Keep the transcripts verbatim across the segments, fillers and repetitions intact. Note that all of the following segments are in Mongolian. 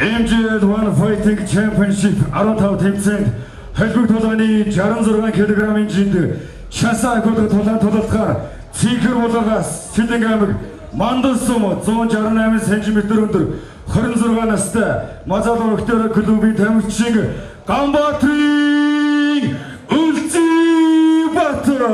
엠 지 원 Fighting Championship 아흔다섯 тэмцээнд холбог тулааны шестьдесят шесть кг-ийн жинд шасаа гол тулаан тулалдахаар цэнхэр булгаас Сэлэнг аймаг Мандал сум one sixty-eight сантиметр өндөр twenty six настай Мазалуу Виктори клубын тамирчин Ганбаатрын Үлзийбаатар.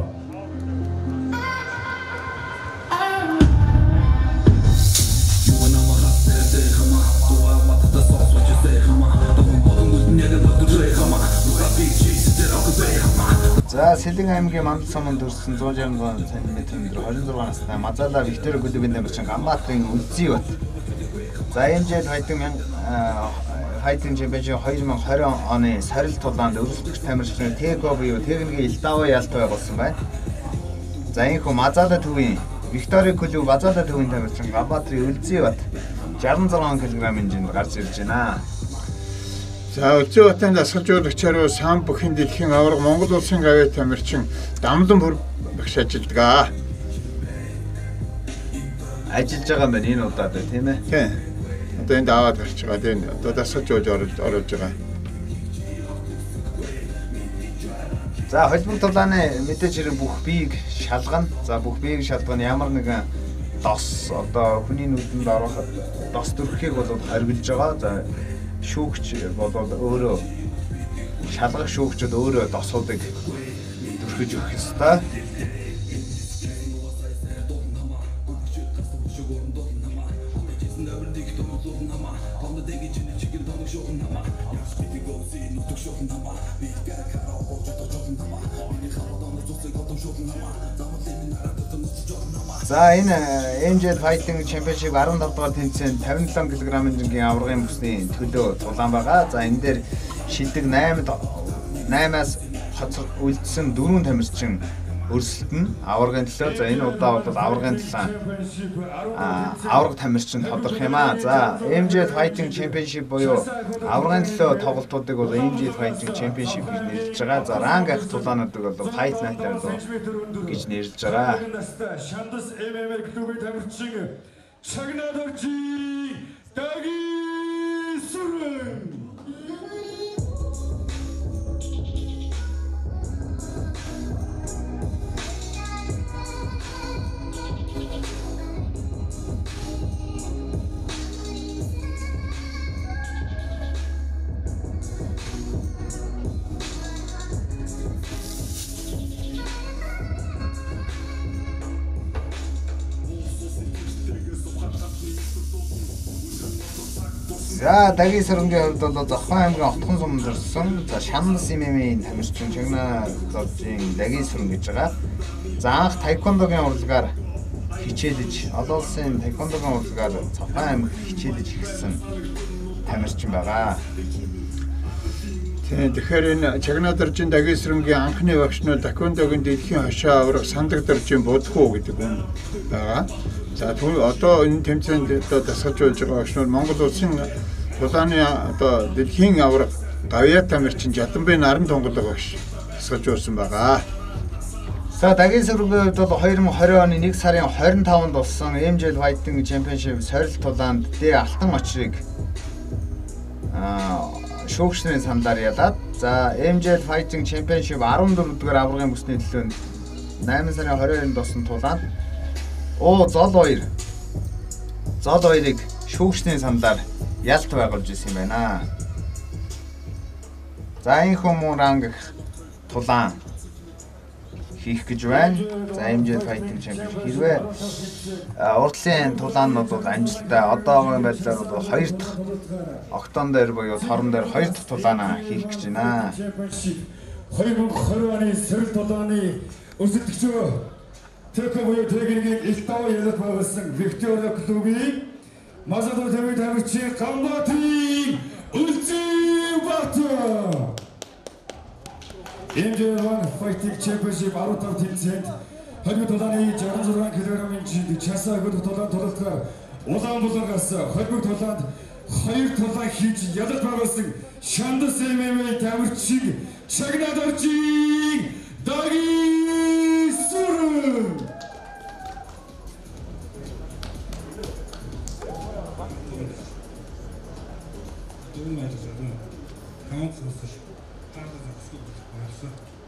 За Сэлэнг аймгийн Мандал суманд төрсэн one sixty-seven сантиметр өндөр twenty six настай Мазалуу Виктори клубын тамирчин Ганбаатрын Үлзийбаатар. За эм жи Fighting Fighting Championship twenty twenty оны сорил тулаанд өрсөлдөгч тамирчин Тэго буюу техникийн Илдаваа ялт байгуулсан байна. За энэхүү Мазалуу төвийн Виктори клуб Мазалуу төвийн тамирчин Ганбаатрын Үлзийбаатар sixty-six кг-ийн жинд гарч ирж байна. За Үлзийбаатарын дасгалжуулагчаар Сан бүхэн дэлхийн аварга Монгол улсын гавьяа тамирчин Дамлан бүр багш ажилладаг. Ажиллаж байгаа юм байна энэ удаад тийм ээ. Тийм. Одоо энд аваад гарч байгаа. Тийм. Одоо дасгалжууж оруулж оруулж байгаа. За холбог тулааны мэдээж хэрэг бүх биеийг шалгана. За бүх биеийг шалгана ямар нэгэн дос одоо хүний нүдэнд орох дос төрхийг бол хоригдж байгаа. За шүүгч бол өөрөө шалгах шүүгчд өөрөө досуудыг төрхөж өгөх ёстой. За энэ эм жи Fighting Championship fifty-five дугаар тэмцээнд fifty-seven кг-ийн жингийн аваргын бүсний төлөө тулаан байгаа. За энэ дээр шилдэг eight eight-аас хоцрог үлдсэн four тамирчин өрсөлдөн аваргын төлөө. За энэ удаа бол аваргын талаа аварга тамирчин тодорх юм аа. За эм жи Fighting Championship буюу аваргын төлөө тоглолтуудыг бол эм жи Fighting Championship гэж нэрлэж байгаа. За ранг ах тулаануудыг бол Fight Night гэж нэрлэж байгаа. Шандас эм эм эр клубын тамирчин Чагнадоржи Дагисүрэн. За Дагисүрэнгийн хувьд бол Зохион аймгийн Отхон суманд төрсэн. За Шанас эм эм ийн тамирчин Чагнадоржийн Дагисүрэн гэж байгаа. За анх таеквондогийн урлагаар хичээлж, олон улсын таеквондогийн урлагаар Зохион аймаг хичээлж эхэлсэн тамирчин байгаа. Тийм тэгэхээр энэ Чагнадоржийн Дагисүрэнгийн анхны багш нь таеквондогийн дэлхийн хошоо аварга Сандагдоржийн Будхуу гэдэг хүн байгаа. За түр одоо энэ тэмцээнд одоо дасгалжуулж байгаа багш нь Монгол улсын тулааны одоо дэлхийн аварга гавьяа тамирчин Жаданбай Наран Тонголог багш дасгалжуулсан байгаа. За Дагисүрэнгийн хувьд бол twenty twenty оны one сарын twenty-fifнд болсон эм жи Fighting Championship сорил тулаанд Д алтан очрыг аа шүүгчнэрийн саналаар ялаад за эм жи Fighting Championship fourteen дугаар аваргын бүсний төлөөнд eight сарын twenty-second-нд болсон тулаанд Оо зол хоёр. Зол хоёрыг шүүгчнэрийн саналаар ялт байгуулж ирсэн юм байна. За энэ хүмүүс ранг тулаан хийх гэж байна. За эм жи Fighting Championship хэрвээ урдлын тулаанууд бол амжилттай одоогийн байдлаар бол хоёр дахь октон дээр буюу торон дээр хоёр дахь тулаанаа хийх гэж байна. twenty twenty оны сорил тулааны өрсөлдөгчөө Тэко буюу техникийн Илдаваа ялт байгуулсан Виктори клубын Мазалуу төвийн тамирчин Ганбаатрын Үлзийбаатар. эм жи one Fighting Championship fifty-five тэмцээнд холбог тулааны sixty-six кг-ийн жинд часаа гол тулаан тулалдахаар Улаанбаатараас холбог тулаанд хоёр тулаан хийж ялт байгуулсан Шандас эм эм ийн тамирчин Чагнадоржийн Дагисүрэн. шугам байдаг юм. Камт сонсож таалал зогсож байна.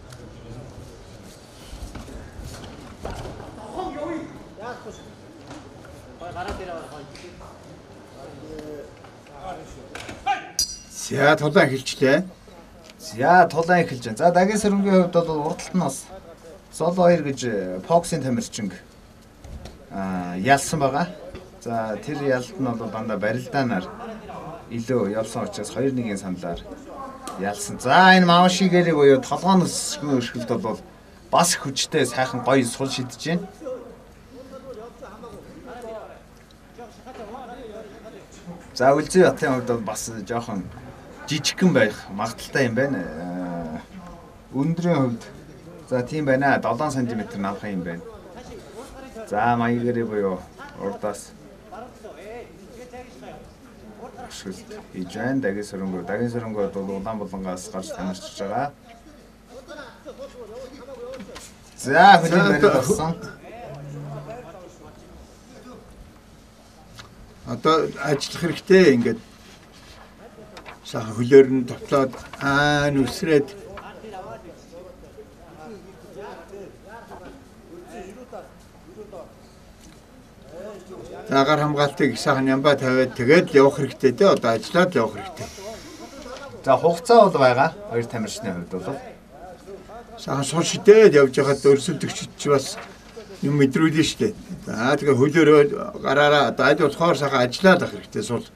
За тулаан эхэлчлээ. За тулаан эхэлж байна. За Дагийн сэрэмгийн хувьд бол урдталт нь бас Соло хоёр гэж Фоксын тамирчин аа ялсан байгаа. За тэр ялалт нь бол дандаа барилдаанаар илүү явсан учраас хоёр нэгэн саналаар ялсан. За энэ Маушигэр буюу толгооноос өршөлт бол бас хүчтэй сайхан гоё сул шидэж байна. За Үлзий Батын хувьд бол бас жоохон жижигхэн байх магадaltaй юм байна. Өндрийн хувьд за тийм байна. долоон сантиметр намхан юм байна. За Маягэр буюу урдаас шүлт хийж байна. Дагийн сөрөнгөө. Дагийн сөрөнгөө бол улаан булангаас гарч тамирчиж байгаа. За хөлийн барил болсон. Одоо ажиллах хэрэгтэй ингээд сайхан хөлөөр нь товтлоод аа нүсрээд агаар хамгаалтыг сайхан ямбаа тавиад тэгээд явах хэрэгтэй дээ. Одоо ажиллаад явах хэрэгтэй. За хугацаа бол байгаа. Хоёр тамирчны хувьд бол сайхан сул шидээд явж байхад өрсөлдөгч ч бас юм мэдрүүлнэ шүү дээ. За тэгээ хөлөөрөө гараараа одоо аль болохоор сайхан ажиллаад авах хэрэгтэй сул.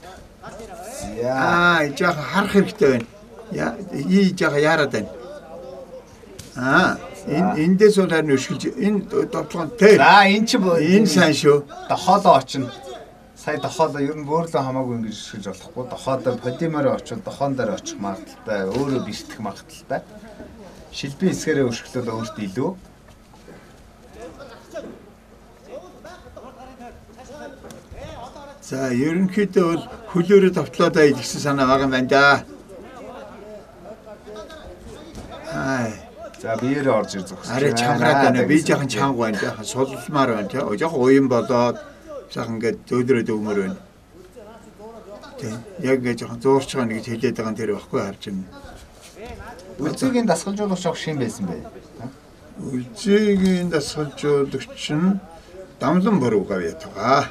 Аа, яах харах хэрэгтэй байна. Яа, ий яах яарад байна. Аа, энэ эндээс бол харин өшгөлж энэ довтлогон тэр. За энэ ч энэ сайн шүү. Дохоолоо очно. Сая дохоолоо ер нь бөөрлөө хамаагүй ингэж өшгөж болохгүй. Дохоолоо полимерээр очвол дохон дээр очих магадaltaй, өөрөө бишдэх магадaltaй. Шилбийн хэсгээрээ өшгөлөө өөртөө илүү. За ерөнхийдөө бол хөлөөрөө товтлоод ай гэсэн санаа байгаа юм байна да. Аа. За биеэрээ орж ир зогсож. Арай чангараад байна. Би жоохон чанга байна. Жоохон сулмаар байна тий. Жоохон уян болоод сайхан ингээд зөөлрөөд өгмөр байна. Тий. Яг ингээд жоохон зуурч байгаа нэг хэлээд байгаа нь тэр байхгүй харж байна. Үлзийгийн дасгалжуулагч авах шин байсан бай. Үлзийгийн дасгалжуулагч нь Дамлан Буруу гавьяа байгаа.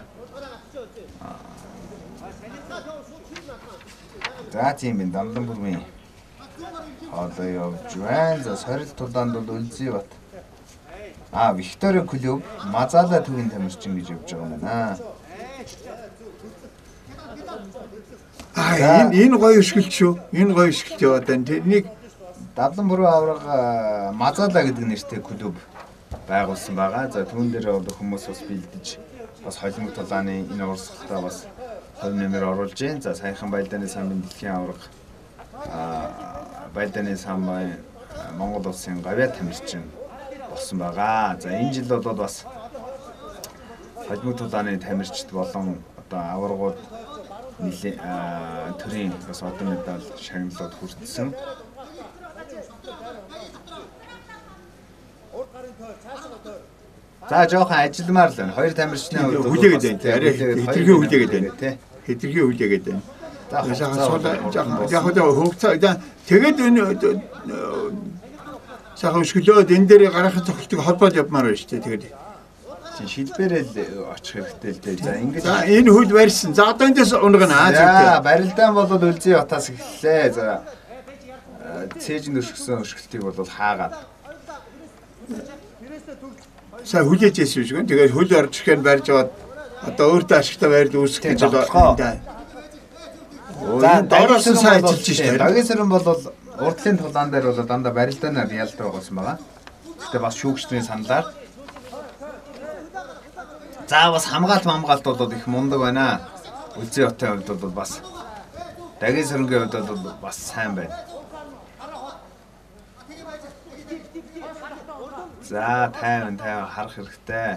За тийм байна. Дамлан Бурмын одоо явж байна. За сорил тулаанд бол Үлзий Бат. Аа, Викторийн клуб Мазала төвийн тамирчин гэж явж байгаа юм байна. Аа, энэ энэ гоё өшгөлт шүү. Энэ гоё өшгөлт яваад байна. Тэрнийг Дамлан Буруу аврага Мазала гэдэг нэртэй клуб байгуулсан байгаа. За түүн дээр одоо хүмүүс бас бэлдэж бас холимог тулааны энэ урсгалтай бас хувь нэмэр оруулж байна. За саяхан Баялдааны самбын дэлхийн аврага аа Баялдааны самбын Монгол улсын гавьяа тамирчин болсон байгаа. За энэ жил бол бас холимог тулааны тамирчид болон одоо аваргууд нэлийн төрийн бас одоо медаль шагналууд хүртсэн. За жоохон ажилмаар л байна. Хоёр тамирчны хувьд хүлээгээд байна. Арай хэтэрхий хүлээгээд байна тий. Хэтэрхий хүлээгээд байна. За жоохон яг хөө хөвгцөө тэгээд энэ сайхан өшгөлөөд энэ дээр гарахын цогцолтыг холбоод явмаар байна шүү дээ. Тэгээд чинь шилбэрэл очих хэрэгтэй л дээ. За ингэж за энэ хөл барьсан. За одоо эндээс унгана. За барилдаан бол Үлзий Батаас эхэллээ. За цээжинд өшгсөн өшгөлтийг бол хаагаад сая хүлээж ийсэн шүү. Тэгээд хөл орж ирэхээр барьж аваад одоо өөртөө ашигтай байрд үүсгэх гэж байна. За доороос нь сайн ажиллаж шүү. Дагийн сэрэн бол урдлын тулаан дээр бол дандаа барилдаанаар ялдаг байсан байгаа. Гэтэ бас шүүгчдийн саналаар. За бас хамгаалт хамгаалт бол их мундаг байна. Үлзий Батын хувьд бол бас Дагийн сэрэнгийн хувьд бол бас сайн байна. За тайван тайван харах хэрэгтэй.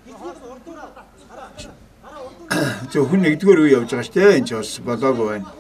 Зөвхөн нэгдүгээр үе явж байгаа шүү дээ. Энд ч бас болоогүй байна.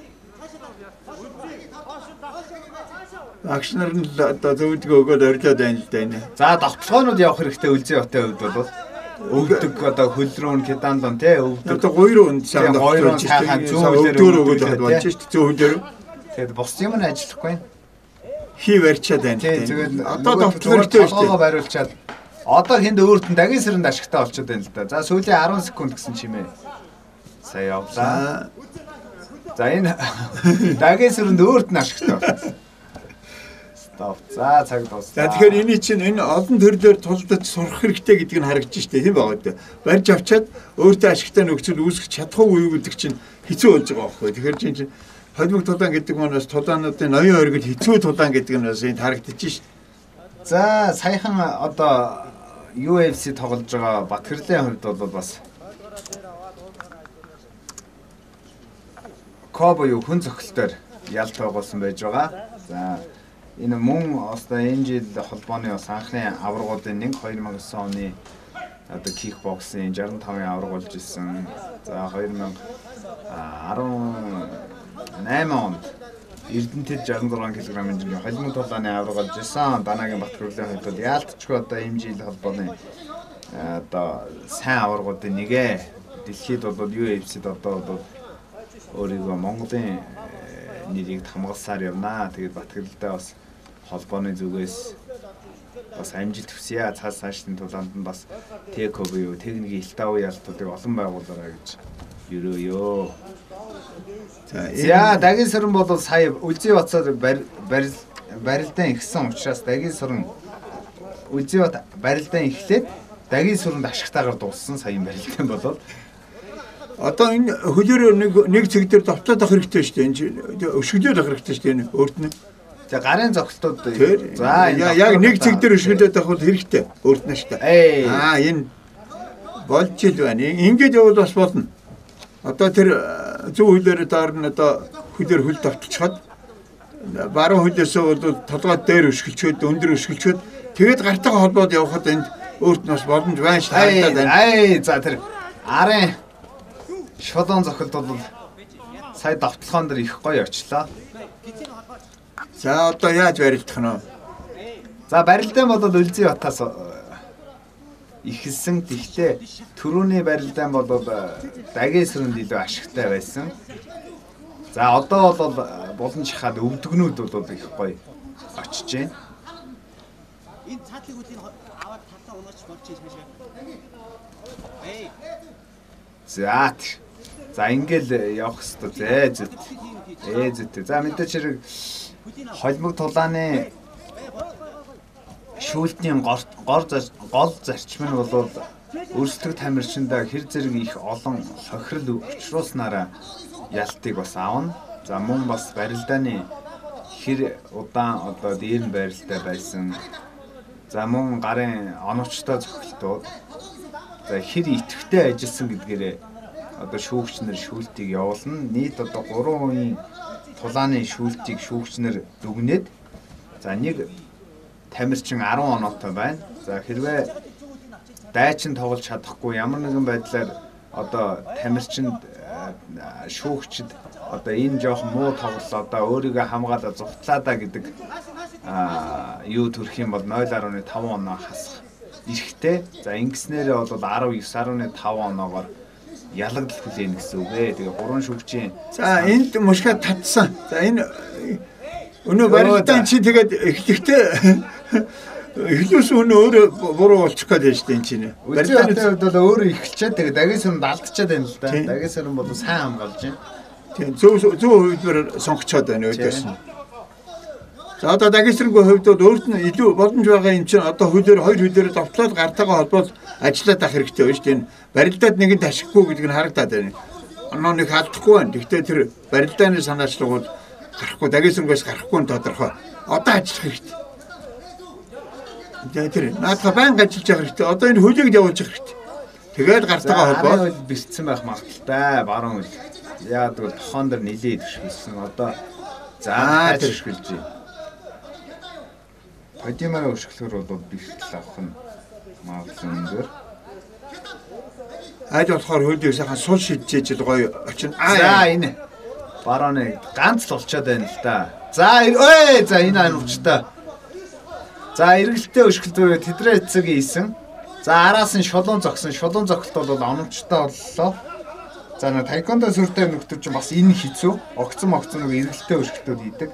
Агш нар нь одоо зөвдгөө өгөөд орилоод байна л да энэ. За довтлогоонууд явах хэрэгтэй Үлзий Батын хувьд бол өвдөг одоо хөл рүү кедандон тий өвдөг. Одоо хоёр үнд санд хоёр цаахан зүүн хөлөөр өгöd болж шүү дээ. Зүүн хөлөөр. Тэгээд бос юм нь ажиллахгүй. Хий барьчаад байна. Тэгээд одоо довтлогтой шүү дээ. Бариулчаад одоо хэнд өөрт нь дагийн сэрнд ашигтай болчиход байна л да. За сүүлийн арван секунд гэсэн чимээ. Сая явлаа. За энэ дагийн сэрнд өөрт нь ашигтай болсон. Стоп. За цаг дууссан. За тэгэхээр энэ чинь энэ олон төрлөөр тулдаж сурах хэрэгтэй гэдг нь харагдаж штэ тийм байгаа дээ. Барьж авчаад өөртөө ашигтай нөхцөл үүсгэж чадахгүй гэдэг чинь хэцүү болж байгаа байхгүй. Тэгэхээр чинь холимог тулаан гэдэг манаас тулаануудын ноён оргил хэцүү тулаан гэдэг нь бас энд харагдаж штэ. За саяхан одоо ю эф си тоглож байгаа Батгэрлийн хувьд бол бас Кобо юу хүн зохилтоор ялт байгуулсан байж байгаа. За энэ мөн одоо энэ жил холбооны бас анхны аваргуудын нэг хоёр мянга девять оны одоо кикбоксing шестьдесят пять аварга болж исэн. За two thousand eighteen онд Эрдэнэтэд шестьдесят six кг-ын жинхэнэ холимог тулааны аварга болж исэн. Данагийн Батгэрлийн хувьд яалтчгүй одоо энэ жил холбооны одоо сайн аваргуудын нэгэ дэлхийд бол ю эф си-д одоо бол өөрийгөө Монголын нэрийг хамгаалсаар явнаа. Тэгээд Батгэрэлтэй бас холбооны зүгээс бас амжилт хүсье. Цаас цаашдын тулаанд нь бас теко буюу техникийн илтав ялтуудыг олон байгуулаарай гэж ерөөё. За дагийн сарн бол сая Үлзий Батсаар барилдаан ихсэн учраас дагийн сарн Үлзий Бат барилдаан ихлээд дагийн сарнд ашигтайгаар дууссан саяын барилдаан болоод одоо энэ хөлөөр нэг нэг цэг дээр давтаад авах хэрэгтэй шүү дээ. Энэ өшгөлөөр авах хэрэгтэй шүү дээ. Энэ өөрт нь. За гарын зогтолтууд за яг нэг цэг дээр өшгөлөд авах хэрэгтэй. Өөрт нь шүү дээ. Аа энэ болж ил байна. Ингээд явал бас болно. Одоо тэр зүүн хөлөөр доор нь одоо хөлөөр хөл давталчихад баруун хөлөөсөө бол толгой дээр өшгөлчөөд өндөр өшгөлчөөд тэгээд гартайгаа холбоод явхад энд өөрт нь бас боломж байна шүү дээ. Ай за тэр арын шолон зохилт бол сая давталгаан дээр их гоё очлоо. За одоо яаж барилдах нь вэ? За барилдаан бол Үлзий Батаас ихэлсэн. Тэгтээ түрүүний барилдаан бол дагийн сэрнд илүү ашигтай байсан. За одоо бол болон шахаад өвдгнүүд бол их гоё очиж байна. Энэ цаатлыг үлийн аваад талтаа унаач болж ирэх юм шиг. За За ингээл явах хэвээр зээ зүт. Ээ зүт. За мэдээч хэрэг холимог тулааны шүүлтний гол гол зарчим нь бол өрсөлдөх тамирчиндаа хэр зэрэг их олон хохирол учруулснараа ялтыг бас аавна. За мөн бас барилдааны хэр удаан одоо дээр нь байралтай байсан. За мөн гарын оновчтой зохилтууд. За хэр идэвхтэй ажилласан гэдгээрээ одоо шүүгчнэр шүүлтийг явуулна. Нийт одоо гурван үеийн тулааны шүүлтийг шүүгчнэр дүгнээд за нэг тамирчин ten оноотой байна. За хэрвээ дайчин тоглож чадахгүй ямар нэгэн байдлаар одоо тамирчинд шүүгчд одоо энэ жоох муу тоглолоо одоо өөрийгөө хамгаалаад зугтлаадаа гэдэг юу төрөх юм бол ноль гаруй five оноо хасах эрэхтэй. За ингэснээрээ бол nineteen гаруй five оноогоор ялагдал хүлээнэ гэсэн үг ээ. Тэгээ гурван шүүгчийн за энд мушгаа татсан. За энэ өнөө барилдаан чи тэгээд эхлэхдээ эхлээс өнөө өөрөө буруу болчих гээд байж тэн чинь. Барилдааны хувьд бол өөрөө эхэлчихэд тэгээд дагийн сарнд алдчихад байна л да. Дагийн сарн бол сайн хамгаалж байна. Тийм зөв зөв хувьдаар сонгочоод байна өөдөөс нь. За одоо дагийн сарнгийн хувьд бол өөрт нь илүү боломж байгаа юм чинь одоо хөлөөр хоёр хөлөөр давтлаад гартайгаа холбоод ажиллаад авах хэрэгтэй байна шүү дээ. Барилдаад нэгэнд ашиггүй гэдэг нь харагдаад байна. Оноо нэг алдахгүй байна. Гэхдээ тэр барилдааны санаачлал гарахгүй дагийн сарнгаас гарахгүй нь тодорхой. Одоо ажиллах хэрэгтэй. Тэгээд тэр наадах байнга ажиллаж явах хэрэгтэй. Одоо энэ хөлийг явуулж явах хэрэгтэй. Тэгээд гартайгаа холбоод бэлдсэн байх магадaltaй баруун хөл. Яагаад гэвэл тохон дэр нилээд өшгөлсөн. Одоо за өшгөлж байна. Подимаар өшгөлөөр бол бэлтгэл авах нь магадлал өндөр. Айд болохоор хөлийг сайхан сул шидчихэж л гоё очино. За энэ барооны ганц л болчиход байна л да. За өө за энэ ануучтай. За эргэлтээ өшгөл зөө тэдрээ эцэг ийсэн. За араас нь шулуун зогсон. Шулуун зогсолт бол оновчтой боллоо. За нэг тайкондо сүртэй нөхдөв чинь бас энэ хэцүү. Огцон огцон нэг эргэлттэй өршөлтөд хийдэг.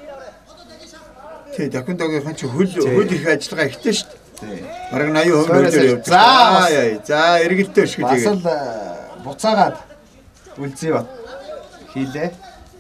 Тий, тайкондогийнхан чи хөл хөл их ажиллагаа ихтэй шүү дээ. Тий. Бараг eighty хувь нөлөөр явдаг. За за эргэлттэй өршөлт хийгээ. Бас л буцаагаад үлзий бат хийлээ.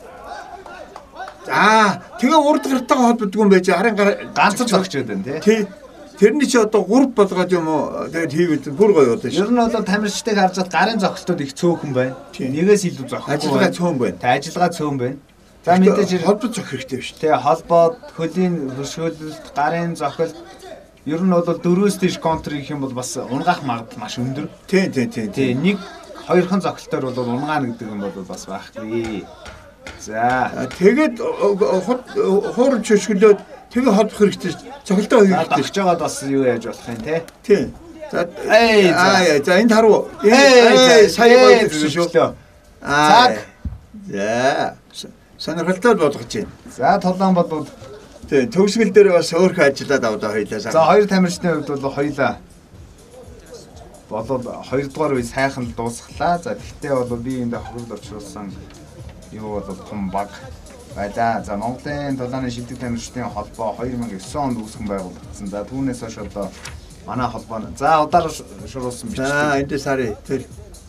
За тэгээ урд гартайгаа холбогдгүй юм байж харин ганцхан зогчод байна тий. Тэрний чи одоо гурав болгоод юм уу тэгээд хийвэл бүр гоё болно шүү. Ер нь бол тамирчдыг харж чад гарын зогсолтууд их цөөхөн байна. Нэгээс илүү зогсохгүй. Ажиллагаа цөөн байна. Тэ ажиллагаа цөөн байна. За мэдээж холбоо зөх хэрэгтэй шүү. Тэ холбоод хөлийн хөршөөлөлт, гарын зохиолт ер нь бол дөрвөөс тийш контр гэх юм бол бас унгаах магадлал маш өндөр. Тий, тий, тий. Тэ нэг хоёрхан зохилтоор бол унгаана гэдэг юм бол бас байхгүй. За тэгээд хуурч хөшгөлөөд тэгээ холбох хэрэгтэй шүү. Цохилтоо хийх хэрэгтэй. Дагч жагаад бас юу яаж болох юм те? Тий. За эй аа за энд харуу. Эй сая гоё гэсэн шүү. Аа. За сонирхолтой болгож байна. За тулаан болвол тий төгсгөл дээр бас өөрхөн ажиллаад авдаа хоёлаа. За хоёр тамирчны хувьд бол хоёлаа болов хоёрдугаар үе сайхан дуусглаа. За тэгтээ бол би энэ хөрөлд орчуулсан юу бол том баг байлаа. За Монголын тулааны шилдэг тамирчдын холбоо two thousand nine онд үүсгэн байгуулагдсан. За түүнээс хойш одоо манай холбоо за удаар шуруулсан бичдэг. За энд сарын тэр.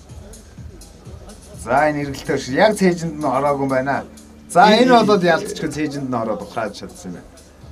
За энэ эргэлтээр яг цээжинд нь ороогүй юм байна. За энэ бол ялцчихгүй цээжинд нь ороод ухрааж чадсан юм байна.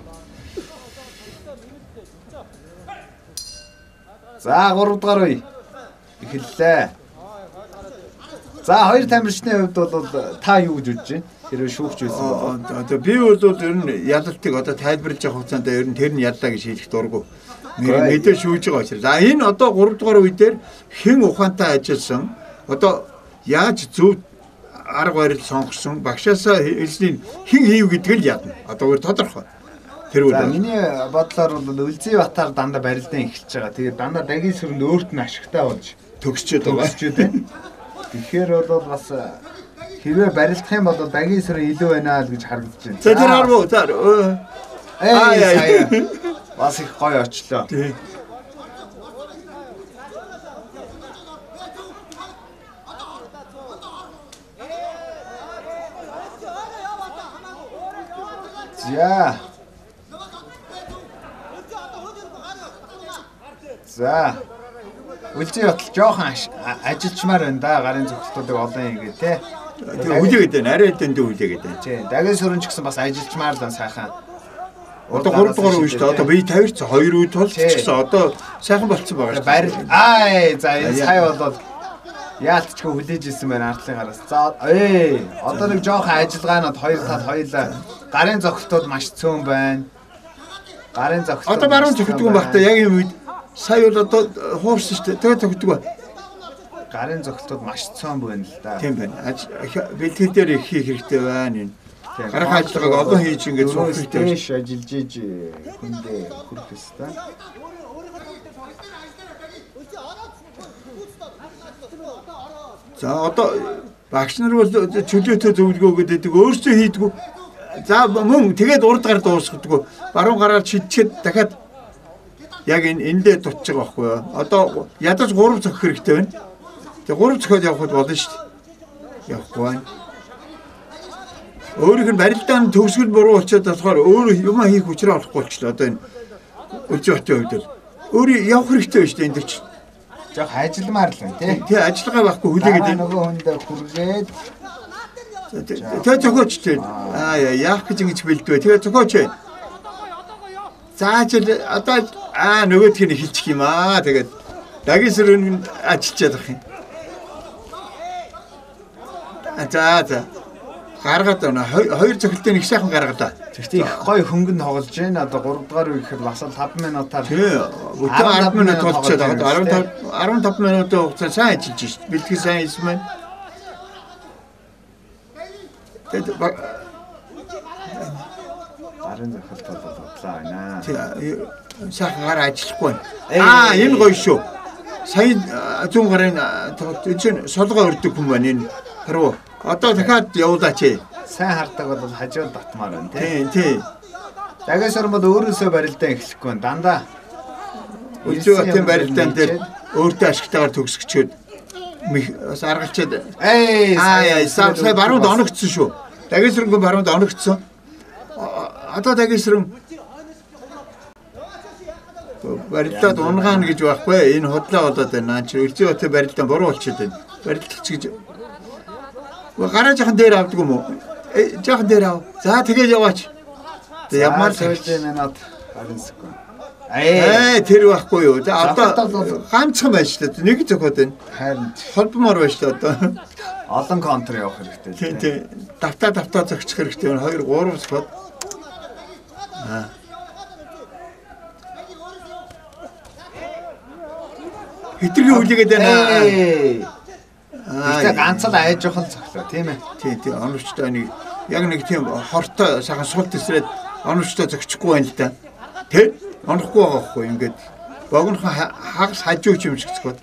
За гурав дахь үе эхэллээ. За хоёр тамирчны хувьд бол та юу гэж үзэж байна? Тэр шүүгч байсан бол одоо би бол ер нь ялалтыг одоо тайлбарлаж явах хугацаанд ер нь тэр нь яллаа гэж хэлэх дурггүй. Мэдээ шүүж байгаа учраас. За энэ одоо гурав дахь үе дээр хэн ухаантай ажилласан одоо яаж зөв арга барил сонгосон багшаасаа хэлсний хэн хийв гэдэг л ядна. Одоо өөр тодорхой. Тэр үл. За миний бодлоор бол Үлзий Батар дандаа барилдан эхэлж байгаа. Тэгээд дандаа дагийн сүрэнд өөрт нь ашигтай болж төгсчөөд байгаа. Төгсчөөд байна. Тэгэхээр бол бас хэрвээ барилдах юм бол дагийн сүрэн илүү байна л гэж харагдаж байна. За тэр харуу. За аа бас их гоё очлоо. Тий. За. За. Үлзий Батал жоохон ажилчмаар байна да гарын зөвхөлтүүдийг олон хийгээ те. Тэгээ хүлээгээд байна. Арай дэндээ хүлээгээд байна. Тийм. Дагийн сүрэн ч гэсэн бас ажилчмаар л сайхан. Одоо гурав дахь үе шүү дээ. Одоо би тавирч хоёр үе тулчихсан. Одоо сайхан болцсон байгаа шүү. Барил. Аа за энэ сая болоод яалтчгүй хүлээж ирсэн байна ардлын гараас. За ээ одоо нэг жоохон ажиллагаанууд хоёр тал хоёлаа гарын зохилтууд маш цөөн байна. Гарын зохилт. Одоо баруун зохилтгүй багтаа яг юм үед сая бол одоо хуурсан шүү дээ. Тэгээ зохилтгүй. Гарын зохилтууд маш цөөн байна л да. Тийм байна. Бэлтгэл дээр их хийх хэрэгтэй байна энэ. Гарах ажиллагааг олон хийж ингэж суух хэрэгтэй. Дэш ажиллаж иж хүндээ хүрэх ёстой. За одоо багш нар бол чөлөөтэй зөвлөгөө өгдөг өөрсдөө хийдгүү. За мөн тэгээд урд гар дуусгадгүй. Баруун гараар шидчихэд дахиад яг энэ эндээ дутчих байгаа байхгүй юу? Одоо ядаж гурав зохих хэрэгтэй байна. Тэгээ гурав зохиод явхад болно шүү дээ. Явахгүй байна. Өөрийнх нь барилдаан төгсгөл буруу болчиход болохоор өөрөө юм хийх учраа олохгүй болчихлоо. Одоо энэ Үлзий Батын хувьд бол өөрөө явах хэрэгтэй байна шүү дээ энд ч. Жог ажилмаар л байна тий. Тий ажиллагаа байхгүй хүлээгээд байна. Нөгөө хүндээ хүргээд тэгээ зохиоч тий. Аа яах гэж ингэж бэлдвэ. Тэгээ зохиоч байна. Зааж л одоо аа нөгөөх нь хэлчих юм аа. Тэгээд дагийн сүрэн ажиллаж явах юм. За за. Гаргаад байна. Хоёр зохилтын их сайхан гаргадаа. Тэгтээ их гоё хөнгөн тоглож байна. Одоо гурав дахь үе гэхэд бас five минутаар. Тий. Өтөө ten минут болчиход байгаа. fifteen минутын хугацаанд сайн ажиллаж шít. Бэлтгэл сайн хийсэн байна. Тэгээд гарын зохилт бол бодлоо байна. Тий. Сайхан гар ажиллахгүй байна. Аа энэ гоё шүү. Сая зүүн гарын энэ солгоо өрдөг хүн байна энэ. Харуу. Одоо дахиад явуулаач. Сайн хардаг бол хажууд татмаар байна тий. Тий, тий. Дагийн сүрэн бол өөрөөсөө барилдаа эхлэхгүй байна. Дандаа Үлзий хотын барилдаан дээр өөртөө ашигтайгаар төгсгчөөд бас аргалчаад Эй аа сая баруунд оногдсон шүү. Дагисрэнгүй баруунд оногдсон. Одоо дагисрэн барилдаад унгаана гэж байхгүй. Энэ худлаа болоод байна. Чи Үлзий хотын барилдаан буруу болчиход байна. Барилдагч гэж гараа жахан дээр авдаг юм уу? Жахан дээр ав. За тэгээд яваач. Ямар сүүлдээ минут двадцать секунд. Ээ тэр байхгүй юу? За одоо ганцхан байна шүү дээ. Нэг зөхөд байна. Харин Холбомоор байна шүү дээ одоо. олон контр явах хэрэгтэй. Тийм тийм. Давтаа давтаа зөгчих хэрэгтэй байна. хоёр гурав зөхөд. Аа. Хитргийн үлээгээд байна. Аа ганцхан айж явах цоглоо тийм ээ. Тийм тийм. Оновчтой нэг яг нэг тийм хортой сайхан сул тесрээд оновчтой зөгчихгүй байна л да. Тэ? Онохгүй байгаа хгүй ингээд богинохон хагас хажууч юм шиг зөхөд.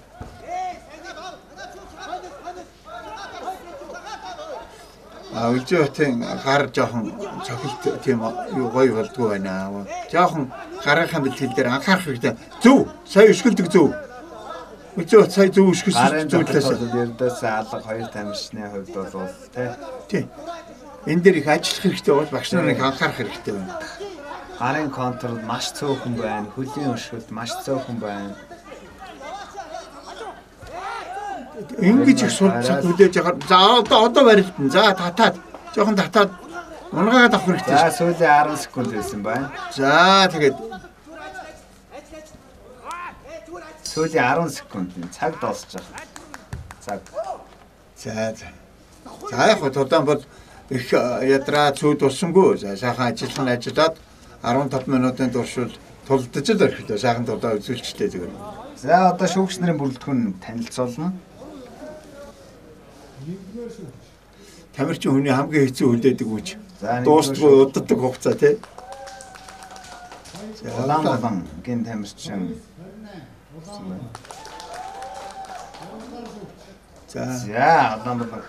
А Үлзий хотын гар жоохон цохилт тийм юу гоё болдгоо байна. Жоохон гарынхаа бэлтгэл дээр анхаарах хэрэгтэй. Зөв. Сая өшгөлдөг зөв. Үлзий хот сая зөв өшгөлсөн зүйлээс ердөөс алга хоёр тамирчны хувьд бол тий. Энэ дээр их ажиллах хэрэгтэй бол багш нарыг анхаарах хэрэгтэй байна. Гарын контрол маш цөөхөн байна. Хөлийн өшгөлт маш цөөхөн байна. Ингэж их сурцаг хүлээж байгаа. За одоо одоо барилдана. За татаад. Жохон татаад унгаагаад авах хэрэгтэй. За сүүлийн десять секунд байсан байна. За тэгээд сүүлийн десять секунд цаг дуусах. Цаг. За за. За яг хөө удаан бол их ядраа цүүд болсонгүй. За сайхан ажиллах нь ажиллаад15 минутын туршил тулдаж л орхитой сайхан тулаа үзүүлчтэй зүгээр. За одоо шүүгч нарын бүрэлдэхүүн танилцуулна. Тамирчин хүний хамгийн хэцүү хүлээдэг үуч. За дуустгүй удаадаг хугацаа тий. Улаан болон гин тамирчин. За. За улаан болон.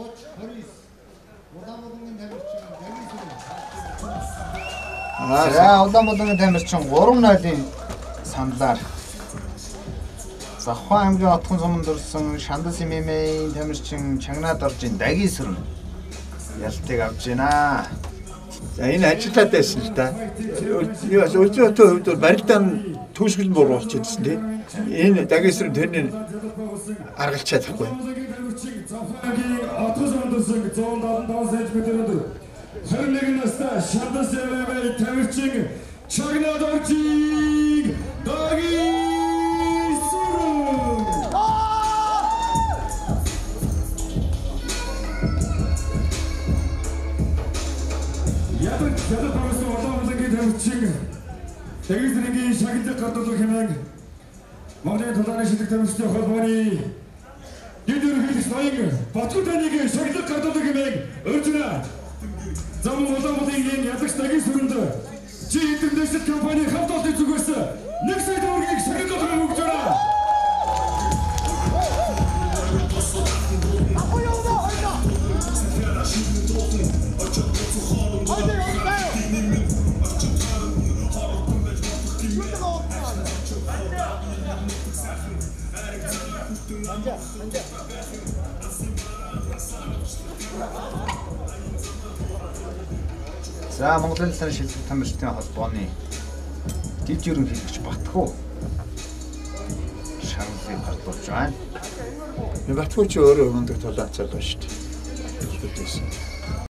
За улаан болон тамирчин гурван нойлын саналаар Завхан аймгийн Отхон суманд өрсөн Шандас эмэмэгийн тамирчин Чагнаад оржийн Дагисрэн ялтыг авч байна. За энэ ажиллаад байсан л да. Юу Үлзий хотын хувьд бол барилдаан түүшгэл буруу болчихсон тий. Энэ Дагисрэн тэрний аргалж чадахгүй. Завхагийн Отхон суманд өрсөн one seventy-five сантиметр харин нэг настай Шандас эмэмэгийн тамирчин Чагнаад оржийн Дагисрэн Ятаг зэлэг прогресс улаан болонгийн тамирчин Дагисрэнгийн шагналыг гардуулах хэмээн Монголын тулааны шилдэг тамирчдын холбооны дэд ерөнхийлөгч ноён Батгүр таныг шагналыг гардуулах хэмээн өржинэ. Зам улаан болонгийн ялагч Дагисрэнд G International компани хамт олонний зүгээс нэг сая төгрөгийг шагналыг өгч байна. За Монголын улсын шилдэг тамирчдын холбооны дэд ерөнхийлөгч Батгүр шагналыг гардуулж байна. Батгүр ч өөрөө өндөр тулаацаад байна шүү дээ.